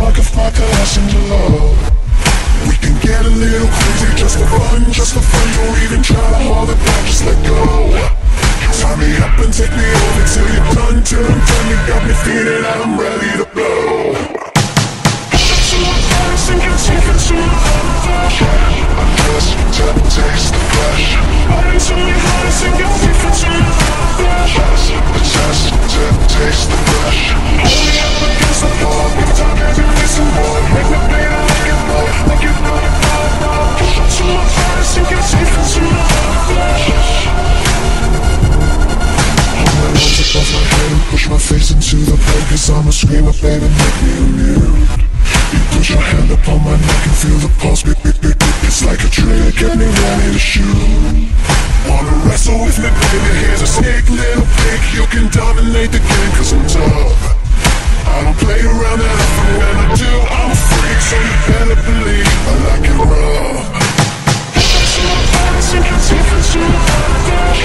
like a vodka in your love. We can get a little crazy just for fun, just for fun. Don't even try to hold it back, just let go. Tie me up and take me over till you're done, till I'm done. You got me feeling like I'm ready to blow. To my face and get taken to my flesh. I'm just to taste the flesh. Body to me highs and get taken to my flesh. Just to taste the flesh. Hold me up against the wall, give time, baby, need some more. Make me bleed like it more, like it more. To my face and get taken to my flesh. Off my head and push my face into the plate, 'cause I'm a screamer, baby, make me immune. You put your hand upon my neck and feel the pulse, it's like a trigger, get me ready to shoot. Wanna wrestle with me, baby, here's a snake, little pig. You can dominate the game, 'cause I'm tough. I don't play around that often, when I do, I'm a freak. So you better believe I like it rough. To my body, sink your teeth into my flesh.